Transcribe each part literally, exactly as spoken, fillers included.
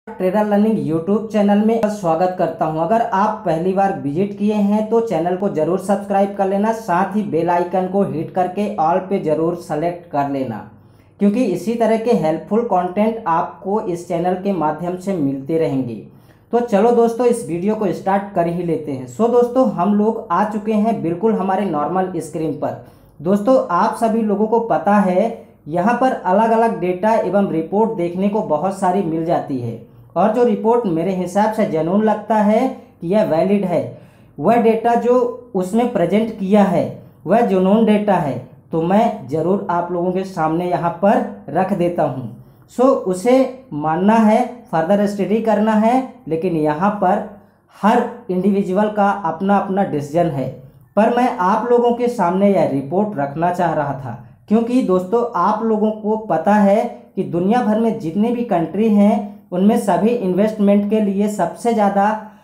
Trader learning YouTube channel में स्वागत करता हूं। अगर आप पहली बार विजिट किए हैं तो चैनल को जरूर सब्सक्राइब कर लेना, साथ ही बेल आइकन को हिट करके ऑल पे जरूर सेलेक्ट कर लेना, क्योंकि इसी तरह के हेल्पफुल कंटेंट आपको इस चैनल के माध्यम से मिलते रहेंगे। तो चलो दोस्तों, इस वीडियो को स्टार्ट कर ही लेते हैं। सो दोस्तों, हम लोग आ चुके हैं बिल्कुल हमारे नॉर्मल स्क्रीन पर। दोस्तों, आप सभी लोगों को पता है यहाँ पर अलग अलग डेटा एवं रिपोर्ट देखने को बहुत सारी मिल जाती है, और जो रिपोर्ट मेरे हिसाब से जेन्युइन लगता है कि यह वैलिड है, वह डेटा जो उसने प्रेजेंट किया है वह जेन्युइन डेटा है, तो मैं ज़रूर आप लोगों के सामने यहाँ पर रख देता हूँ। सो उसे मानना है, फर्दर स्टडी करना है, लेकिन यहाँ पर हर इंडिविजुअल का अपना अपना डिसीजन है। पर मैं आप लोगों के सामने यह रिपोर्ट रखना चाह रहा था, क्योंकि दोस्तों आप लोगों को पता है कि दुनिया भर में जितने भी कंट्री हैं उनमें सभी इन्वेस्टमेंट के लिए सबसे ज़्यादा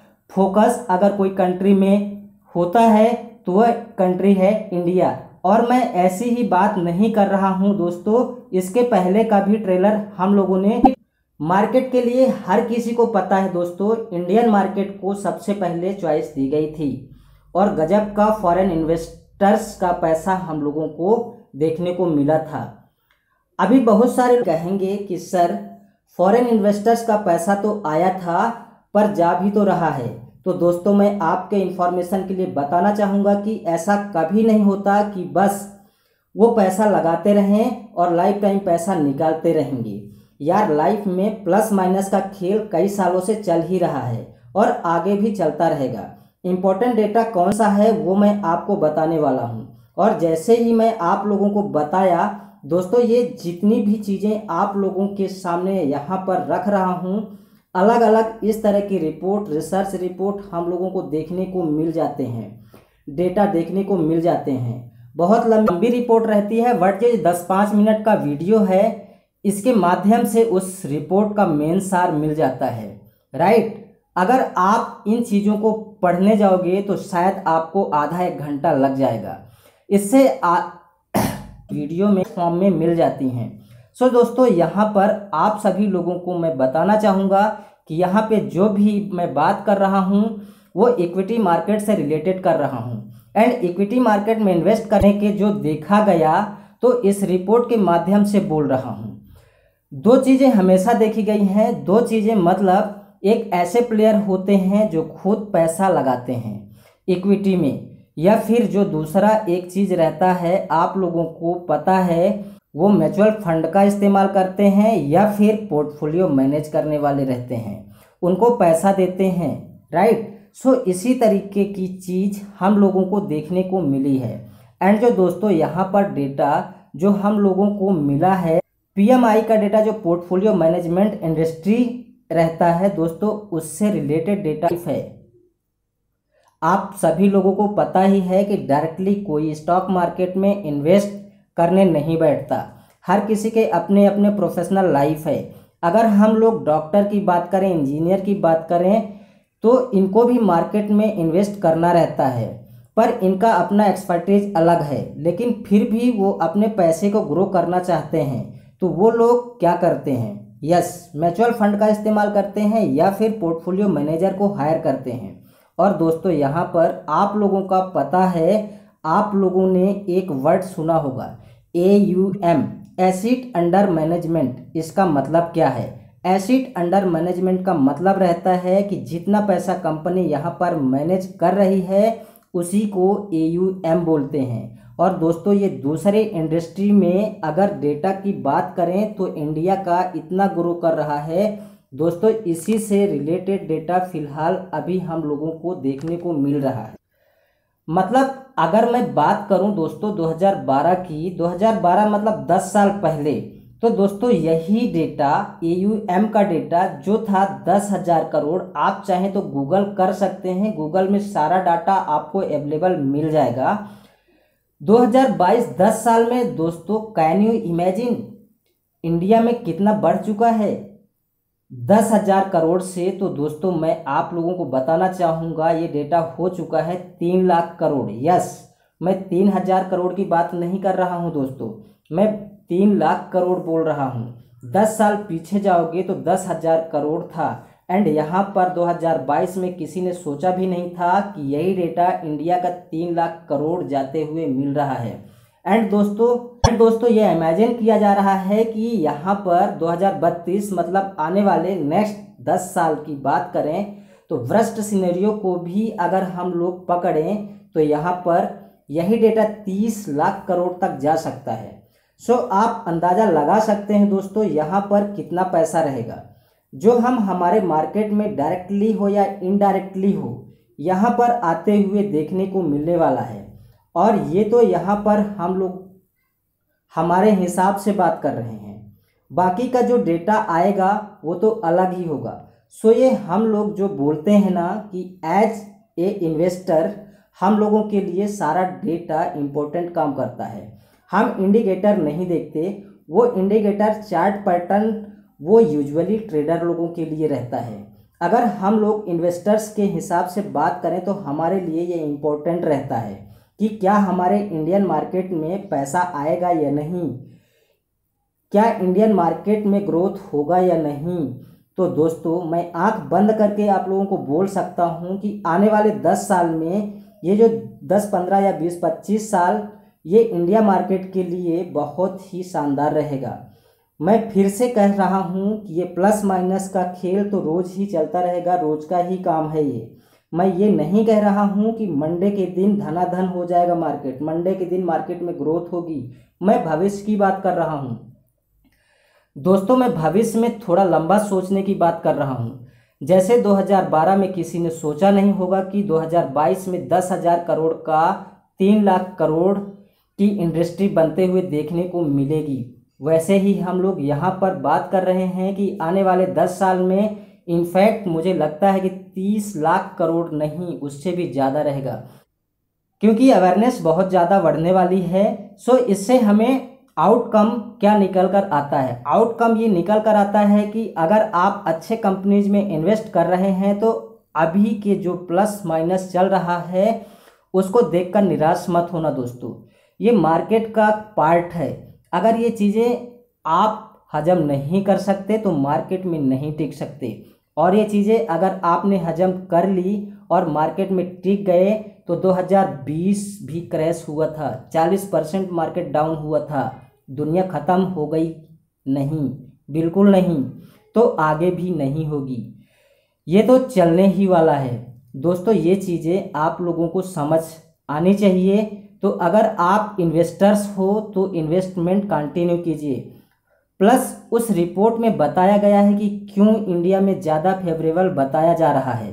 फोकस अगर कोई कंट्री में होता है तो वह कंट्री है इंडिया। और मैं ऐसी ही बात नहीं कर रहा हूं दोस्तों, इसके पहले का भी ट्रेलर हम लोगों ने मार्केट के लिए हर किसी को पता है दोस्तों, इंडियन मार्केट को सबसे पहले चॉइस दी गई थी और गजब का फॉरेन इन्वेस्टर्स का पैसा हम लोगों को देखने को मिला था। अभी बहुत सारे कहेंगे कि सर फॉरेन इन्वेस्टर्स का पैसा तो आया था पर जा भी तो रहा है। तो दोस्तों, मैं आपके इंफॉर्मेशन के लिए बताना चाहूँगा कि ऐसा कभी नहीं होता कि बस वो पैसा लगाते रहें और लाइफ टाइम पैसा निकालते रहेंगे। यार, लाइफ में प्लस माइनस का खेल कई सालों से चल ही रहा है और आगे भी चलता रहेगा। इम्पोर्टेंट डेटा कौन सा है वो मैं आपको बताने वाला हूँ, और जैसे ही मैं आप लोगों को बताया दोस्तों, ये जितनी भी चीज़ें आप लोगों के सामने यहाँ पर रख रहा हूँ, अलग अलग इस तरह की रिपोर्ट, रिसर्च रिपोर्ट हम लोगों को देखने को मिल जाते हैं, डेटा देखने को मिल जाते हैं। बहुत लंबी रिपोर्ट रहती है, बट ये दस पाँच मिनट का वीडियो है, इसके माध्यम से उस रिपोर्ट का मेन सार मिल जाता है। राइट, अगर आप इन चीज़ों को पढ़ने जाओगे तो शायद आपको आधा एक घंटा लग जाएगा। इससे आ, वीडियो में फॉर्म में मिल जाती हैं। सो दोस्तों, यहाँ पर आप सभी लोगों को मैं बताना चाहूँगा कि यहाँ पे जो भी मैं बात कर रहा हूँ वो इक्विटी मार्केट से रिलेटेड कर रहा हूँ, एंड इक्विटी मार्केट में इन्वेस्ट करने के जो देखा गया तो इस रिपोर्ट के माध्यम से बोल रहा हूँ। दो चीज़ें हमेशा देखी गई हैं, दो चीज़ें मतलब एक ऐसे प्लेयर होते हैं जो खुद पैसा लगाते हैं इक्विटी में, या फिर जो दूसरा एक चीज़ रहता है, आप लोगों को पता है, वो म्यूचुअल फंड का इस्तेमाल करते हैं या फिर पोर्टफोलियो मैनेज करने वाले रहते हैं, उनको पैसा देते हैं। राइट, सो इसी तरीके की चीज़ हम लोगों को देखने को मिली है। एंड जो दोस्तों यहाँ पर डेटा जो हम लोगों को मिला है, पीएमआई का डेटा जो पोर्टफोलियो मैनेजमेंट इंडस्ट्री रहता है दोस्तों, उससे रिलेटेड डेटा है। आप सभी लोगों को पता ही है कि डायरेक्टली कोई स्टॉक मार्केट में इन्वेस्ट करने नहीं बैठता, हर किसी के अपने अपने प्रोफेशनल लाइफ है। अगर हम लोग डॉक्टर की बात करें, इंजीनियर की बात करें, तो इनको भी मार्केट में इन्वेस्ट करना रहता है, पर इनका अपना एक्सपर्टीज अलग है, लेकिन फिर भी वो अपने पैसे को ग्रो करना चाहते हैं, तो वो लोग क्या करते हैं, यस म्यूचुअल फंड का इस्तेमाल करते हैं या फिर पोर्टफोलियो मैनेजर को हायर करते हैं। और दोस्तों यहाँ पर आप लोगों का पता है, आप लोगों ने एक वर्ड सुना होगा, A U M, asset under management. इसका मतलब क्या है? एसेट अंडर मैनेजमेंट का मतलब रहता है कि जितना पैसा कंपनी यहाँ पर मैनेज कर रही है उसी को ए यू एम बोलते हैं। और दोस्तों, ये दूसरे इंडस्ट्री में अगर डेटा की बात करें तो इंडिया का इतना ग्रो कर रहा है दोस्तों, इसी से रिलेटेड डेटा फिलहाल अभी हम लोगों को देखने को मिल रहा है। मतलब अगर मैं बात करूं दोस्तों दो हज़ार बारह की, दो हज़ार बारह मतलब दस साल पहले, तो दोस्तों यही डेटा ए यू एम का डेटा जो था दस हज़ार करोड़, आप चाहें तो गूगल कर सकते हैं, गूगल में सारा डाटा आपको अवेलेबल मिल जाएगा। दो हज़ार बाईस दस साल में दोस्तों, कैन यू इमेजिन इंडिया में कितना बढ़ चुका है दस हजार करोड़ से। तो दोस्तों मैं आप लोगों को बताना चाहूँगा ये डेटा हो चुका है तीन लाख करोड़। यस, मैं तीन हजार करोड़ की बात नहीं कर रहा हूँ दोस्तों, मैं तीन लाख करोड़ बोल रहा हूँ। दस साल पीछे जाओगे तो दस हजार करोड़ था। एंड यहाँ पर दो हज़ार बाईस में किसी ने सोचा भी नहीं था कि यही डेटा इंडिया का तीन लाख करोड़ जाते हुए मिल रहा है। एंड दोस्तों एंड दोस्तों ये इमेजिन किया जा रहा है कि यहाँ पर दो हज़ार बत्तीस मतलब आने वाले नेक्स्ट दस साल की बात करें तो वर्स्ट सिनेरियो को भी अगर हम लोग पकड़ें तो यहाँ पर यही डेटा तीस लाख करोड़ तक जा सकता है। सो आप अंदाज़ा लगा सकते हैं दोस्तों यहाँ पर कितना पैसा रहेगा जो हम हमारे मार्केट में डायरेक्टली हो या इनडायरेक्टली हो यहाँ पर आते हुए देखने को मिलने वाला है। और ये तो यहाँ पर हम लोग हमारे हिसाब से बात कर रहे हैं, बाकी का जो डेटा आएगा वो तो अलग ही होगा। सो ये हम लोग जो बोलते हैं ना कि एज ए इन्वेस्टर हम लोगों के लिए सारा डेटा इम्पोर्टेंट काम करता है। हम इंडिकेटर नहीं देखते, वो इंडिकेटर चार्ट पैटर्न वो यूजुअली ट्रेडर लोगों के लिए रहता है। अगर हम लोग इन्वेस्टर्स के हिसाब से बात करें तो हमारे लिए ये इम्पोर्टेंट रहता है कि क्या हमारे इंडियन मार्केट में पैसा आएगा या नहीं, क्या इंडियन मार्केट में ग्रोथ होगा या नहीं। तो दोस्तों मैं आंख बंद करके आप लोगों को बोल सकता हूं कि आने वाले दस साल में ये जो दस पंद्रह या बीस पच्चीस साल ये इंडिया मार्केट के लिए बहुत ही शानदार रहेगा। मैं फिर से कह रहा हूं कि ये प्लस माइनस का खेल तो रोज़ ही चलता रहेगा, रोज़ का ही काम है ये। मैं ये नहीं कह रहा हूं कि मंडे के दिन धनाधन हो जाएगा मार्केट, मंडे के दिन मार्केट में ग्रोथ होगी। मैं भविष्य की बात कर रहा हूं दोस्तों, मैं भविष्य में थोड़ा लंबा सोचने की बात कर रहा हूं। जैसे दो हज़ार बारह में किसी ने सोचा नहीं होगा कि दो हज़ार बाईस में दस हज़ार करोड़ का तीन लाख करोड़ की इंडस्ट्री बनते हुए देखने को मिलेगी, वैसे ही हम लोग यहाँ पर बात कर रहे हैं कि आने वाले दस साल में इनफैक्ट मुझे लगता है कि तीस लाख करोड़ नहीं उससे भी ज़्यादा रहेगा, क्योंकि अवेयरनेस बहुत ज़्यादा बढ़ने वाली है। सो इससे हमें आउटकम क्या निकल कर आता है, आउटकम ये निकल कर आता है कि अगर आप अच्छे कंपनीज में इन्वेस्ट कर रहे हैं तो अभी के जो प्लस माइनस चल रहा है उसको देखकर निराश मत होना दोस्तों, ये मार्केट का पार्ट है। अगर ये चीज़ें आप हजम नहीं कर सकते तो मार्केट में नहीं टिक सकते, और ये चीज़ें अगर आपने हजम कर ली और मार्केट में टिक गए तो दो हज़ार बीस भी क्रैश हुआ था, चालीस परसेंट मार्केट डाउन हुआ था, दुनिया ख़त्म हो गई नहीं, बिल्कुल नहीं, तो आगे भी नहीं होगी, ये तो चलने ही वाला है दोस्तों। ये चीज़ें आप लोगों को समझ आनी चाहिए। तो अगर आप इन्वेस्टर्स हो तो इन्वेस्टमेंट कंटिन्यू कीजिए। प्लस उस रिपोर्ट में बताया गया है कि क्यों इंडिया में ज़्यादा फेवरेबल बताया जा रहा है।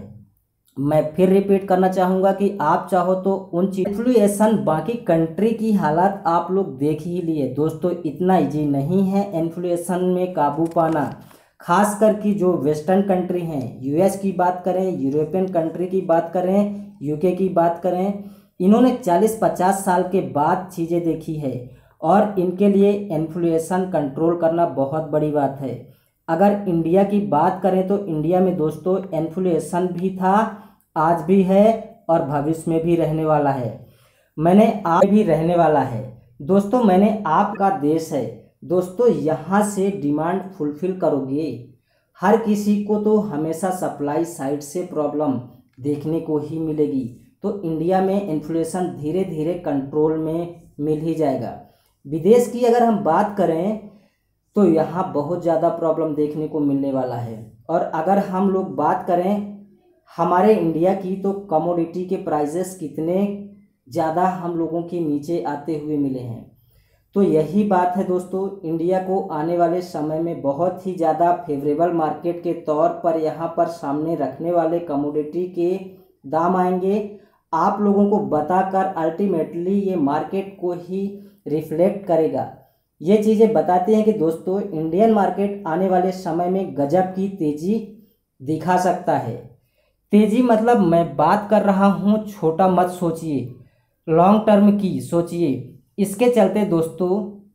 मैं फिर रिपीट करना चाहूँगा कि आप चाहो तो उन चीज इन्फ्लुएशन बाकी कंट्री की हालात आप लोग देख ही लिए दोस्तों, इतना इजी नहीं है इन्फ्लुएशन में काबू पाना, खास कर कि जो वेस्टर्न कंट्री हैं, यूएस की बात करें, यूरोपियन कंट्री की बात करें, यूके की बात करें, इन्होंने चालीस पचास साल के बाद चीज़ें देखी है और इनके लिए इन्फ्लुएशन कंट्रोल करना बहुत बड़ी बात है। अगर इंडिया की बात करें तो इंडिया में दोस्तों इन्फ्लुएशन भी था, आज भी है और भविष्य में भी रहने वाला है, मैंने आज भी रहने वाला है दोस्तों। मैंने आपका देश है दोस्तों, यहाँ से डिमांड फुलफिल करोगे, हर किसी को तो हमेशा सप्लाई साइड से प्रॉब्लम देखने को ही मिलेगी, तो इंडिया में इन्फ्लेशन धीरे धीरे कंट्रोल में मिल ही जाएगा। विदेश की अगर हम बात करें तो यहाँ बहुत ज़्यादा प्रॉब्लम देखने को मिलने वाला है। और अगर हम लोग बात करें हमारे इंडिया की तो कमोडिटी के प्राइसेस कितने ज़्यादा हम लोगों के नीचे आते हुए मिले हैं। तो यही बात है दोस्तों, इंडिया को आने वाले समय में बहुत ही ज़्यादा फेवरेबल मार्केट के तौर पर यहाँ पर सामने रखने वाले कमोडिटी के दाम आएंगे। आप लोगों को बताकर अल्टीमेटली ये मार्केट को ही रिफ्लेक्ट करेगा। ये चीज़ें बताती हैं कि दोस्तों इंडियन मार्केट आने वाले समय में गजब की तेज़ी दिखा सकता है। तेज़ी मतलब मैं बात कर रहा हूँ, छोटा मत सोचिए, लॉन्ग टर्म की सोचिए। इसके चलते दोस्तों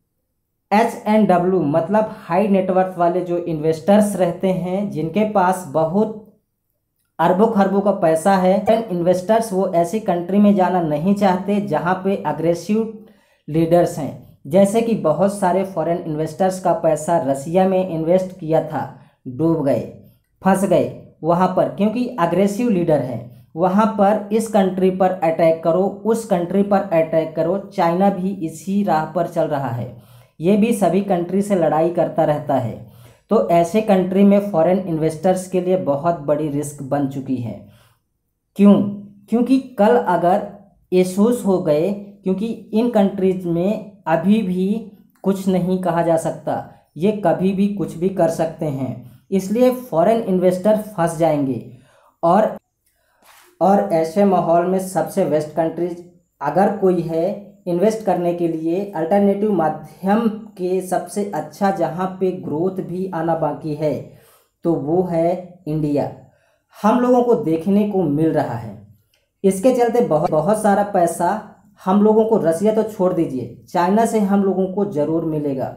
एच एंड डब्ल्यू मतलब हाई नेटवर्थ वाले जो इन्वेस्टर्स रहते हैं, जिनके पास बहुत अरबों खरबों का पैसा है, इन्वेस्टर्स वो ऐसी कंट्री में जाना नहीं चाहते जहाँ पे अग्रेसिव लीडर्स हैं, जैसे कि बहुत सारे फॉरेन इन्वेस्टर्स का पैसा रसिया में इन्वेस्ट किया था, डूब गए, फंस गए वहाँ पर, क्योंकि अग्रेसिव लीडर है। वहाँ पर इस कंट्री पर अटैक करो, उस कंट्री पर अटैक करो। चाइना भी इसी राह पर चल रहा है, ये भी सभी कंट्री से लड़ाई करता रहता है। तो ऐसे कंट्री में फॉरेन इन्वेस्टर्स के लिए बहुत बड़ी रिस्क बन चुकी है। क्यों? क्योंकि कल अगर इश्यूज हो गए, क्योंकि इन कंट्रीज में अभी भी कुछ नहीं कहा जा सकता, ये कभी भी कुछ भी कर सकते हैं, इसलिए फॉरेन इन्वेस्टर फंस जाएंगे। और और ऐसे माहौल में सबसे बेस्ट कंट्रीज अगर कोई है इन्वेस्ट करने के लिए, अल्टरनेटिव माध्यम के सबसे अच्छा जहां पे ग्रोथ भी आना बाकी है, तो वो है इंडिया। हम लोगों को देखने को मिल रहा है। इसके चलते बहुत बहुत सारा पैसा हम लोगों को, रसिया तो छोड़ दीजिए, चाइना से हम लोगों को ज़रूर मिलेगा।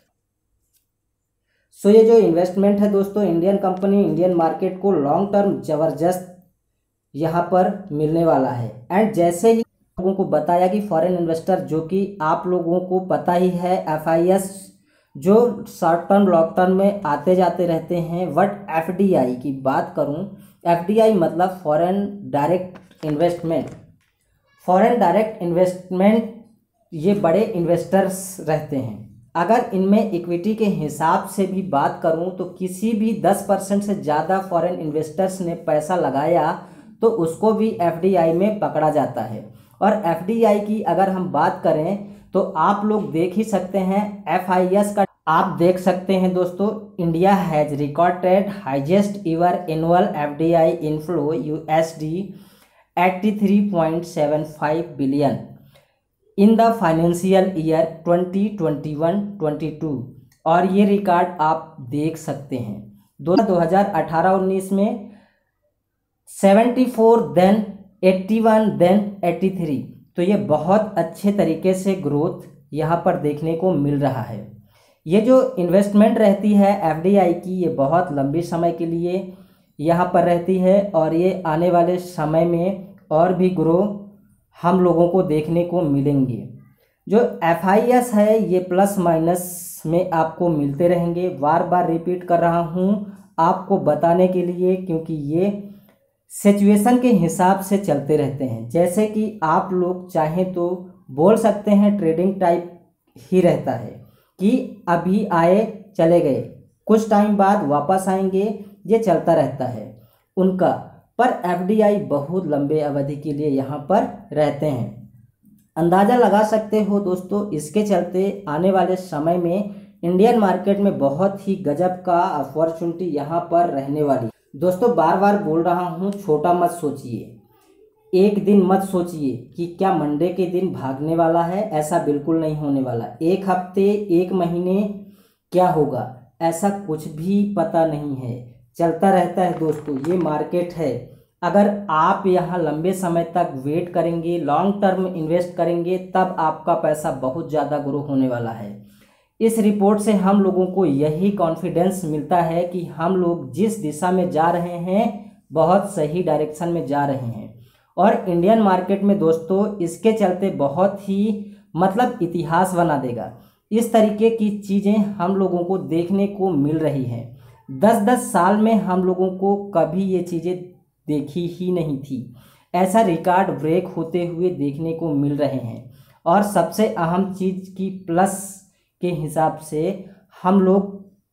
सो ये जो इन्वेस्टमेंट है दोस्तों, इंडियन कंपनी इंडियन मार्केट को लॉन्ग टर्म ज़बरदस्त यहाँ पर मिलने वाला है। एंड जैसे ही लोगों को बताया कि फॉरेन इन्वेस्टर, जो कि आप लोगों को पता ही है, एफ आई एस जो शॉर्ट टर्म लॉन्ग टर्म में आते जाते रहते हैं, बट एफ डी आई की बात करूँ, एफ डी आई मतलब foreign direct investment. Foreign direct investment ये बड़े इन्वेस्टर्स रहते हैं। अगर इनमें इक्विटी के हिसाब से भी बात करूं तो किसी भी दस परसेंट से ज़्यादा फॉरेन इन्वेस्टर्स ने पैसा लगाया तो उसको भी एफ डी आई में पकड़ा जाता है। और एफ डी आई की अगर हम बात करें तो आप लोग देख ही सकते हैं, एफ आई एस का आप देख सकते हैं दोस्तों, India has recorded highest ever annual F D I inflow U S D eighty three point seven five billion in the financial year twenty twenty one twenty two. और ये record आप देख सकते हैं दो हज़ार अठारह उन्नीस में seventy four, then eighty one, then eighty three. तो ये बहुत अच्छे तरीके से ग्रोथ यहाँ पर देखने को मिल रहा है। ये जो इन्वेस्टमेंट रहती है एफ डी आई की, ये बहुत लंबी समय के लिए यहाँ पर रहती है और ये आने वाले समय में और भी ग्रो हम लोगों को देखने को मिलेंगे। जो एफ आई एस है ये प्लस माइनस में आपको मिलते रहेंगे। बार बार रिपीट कर रहा हूँ आपको बताने के लिए, क्योंकि ये सिचुएशन के हिसाब से चलते रहते हैं। जैसे कि आप लोग चाहें तो बोल सकते हैं ट्रेडिंग टाइप ही रहता है कि अभी आए चले गए, कुछ टाइम बाद वापस आएंगे, ये चलता रहता है उनका। पर एफ डी आई बहुत लंबे अवधि के लिए यहाँ पर रहते हैं। अंदाज़ा लगा सकते हो दोस्तों, इसके चलते आने वाले समय में इंडियन मार्केट में बहुत ही गजब का अपॉर्चुनिटी यहाँ पर रहने वाली। दोस्तों बार बार बोल रहा हूँ, छोटा मत सोचिए, एक दिन मत सोचिए कि क्या मंडे के दिन भागने वाला है, ऐसा बिल्कुल नहीं होने वाला। एक हफ्ते, एक महीने क्या होगा ऐसा कुछ भी पता नहीं है, चलता रहता है दोस्तों, ये मार्केट है। अगर आप यहाँ लंबे समय तक वेट करेंगे, लॉन्ग टर्म इन्वेस्ट करेंगे, तब आपका पैसा बहुत ज़्यादा ग्रो होने वाला है। इस रिपोर्ट से हम लोगों को यही कॉन्फिडेंस मिलता है कि हम लोग जिस दिशा में जा रहे हैं बहुत सही डायरेक्शन में जा रहे हैं। और इंडियन मार्केट में दोस्तों इसके चलते बहुत ही मतलब इतिहास बना देगा। इस तरीके की चीज़ें हम लोगों को देखने को मिल रही हैं। दस दस साल में हम लोगों को कभी ये चीज़ें देखी ही नहीं थी। ऐसा रिकॉर्ड ब्रेक होते हुए देखने को मिल रहे हैं। और सबसे अहम चीज़ की प्लस के हिसाब से हम लोग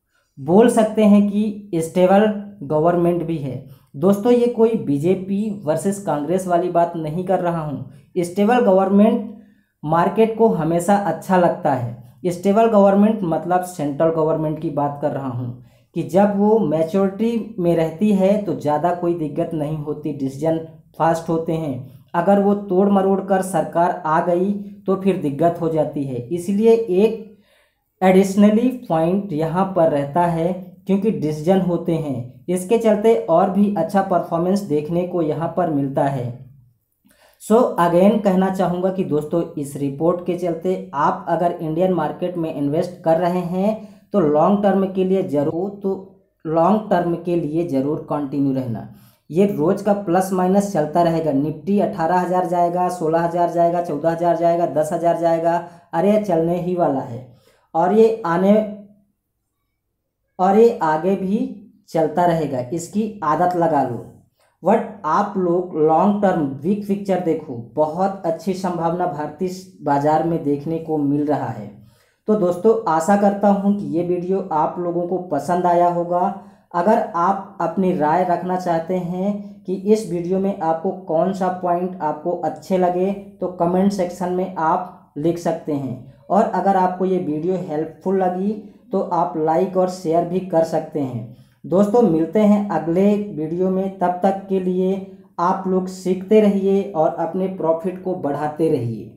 बोल सकते हैं कि स्टेबल गवर्नमेंट भी है। दोस्तों ये कोई बीजेपी वर्सेस कांग्रेस वाली बात नहीं कर रहा हूँ। स्टेबल गवर्नमेंट मार्केट को हमेशा अच्छा लगता है। स्टेबल गवर्नमेंट मतलब सेंट्रल गवर्नमेंट की बात कर रहा हूँ कि जब वो मैच्योरिटी में रहती है तो ज़्यादा कोई दिक्कत नहीं होती, डिसीजन फास्ट होते हैं। अगर वो तोड़ मरोड़ कर सरकार आ गई तो फिर दिक्कत हो जाती है। इसलिए एक एडिशनली पॉइंट यहाँ पर रहता है क्योंकि डिसीजन होते हैं, इसके चलते और भी अच्छा परफॉर्मेंस देखने को यहाँ पर मिलता है। सो अगेन कहना चाहूँगा कि दोस्तों इस रिपोर्ट के चलते आप अगर इंडियन मार्केट में इन्वेस्ट कर रहे हैं तो लॉन्ग टर्म के लिए ज़रूर तो लॉन्ग टर्म के लिए ज़रूर कंटिन्यू रहना, ये रोज का प्लस माइनस चलता रहेगा। निफ्टी अठारह हज़ार जाएगा, सोलह हज़ार जाएगा, चौदह हज़ार जाएगा, दस हज़ार जाएगा, अरे ये चलने ही वाला है। और ये आने और ये आगे भी चलता रहेगा, इसकी आदत लगा लो। बट आप लोग लॉन्ग टर्म वीक पिक्चर देखो, बहुत अच्छी संभावना भारतीय बाजार में देखने को मिल रहा है। तो दोस्तों आशा करता हूं कि ये वीडियो आप लोगों को पसंद आया होगा। अगर आप अपनी राय रखना चाहते हैं कि इस वीडियो में आपको कौन सा पॉइंट आपको अच्छे लगे तो कमेंट सेक्शन में आप लिख सकते हैं। और अगर आपको ये वीडियो हेल्पफुल लगी तो आप लाइक और शेयर भी कर सकते हैं। दोस्तों मिलते हैं अगले वीडियो में, तब तक के लिए आप लोग सीखते रहिए और अपने प्रॉफिट को बढ़ाते रहिए।